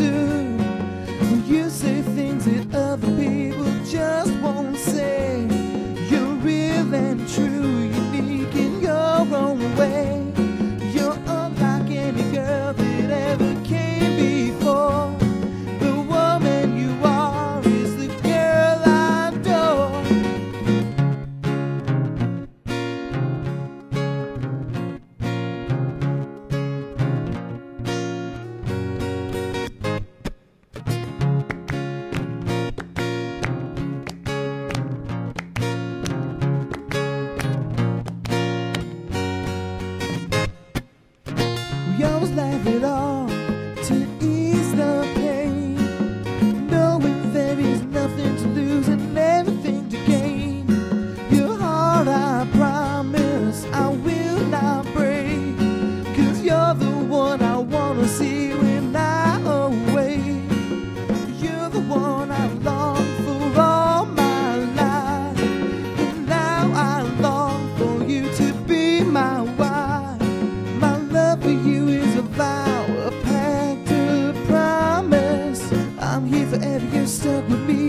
misunderstood. When you say things that other people just won't say. You're real and true, unique in your own way. You're unlike any girl that ever came before. The woman you are is the girl I adore. We always laugh it off to ease the pain, knowing there is nothing to lose and everything to gain. Your heart, I promise, I will not break, 'cause you're the one I wanna see when I awake. You're the one I've longed for all my life, and now I long for you to be my wife. My love for you is a vow, a pact, a promise. I'm here forever, you're stuck with me.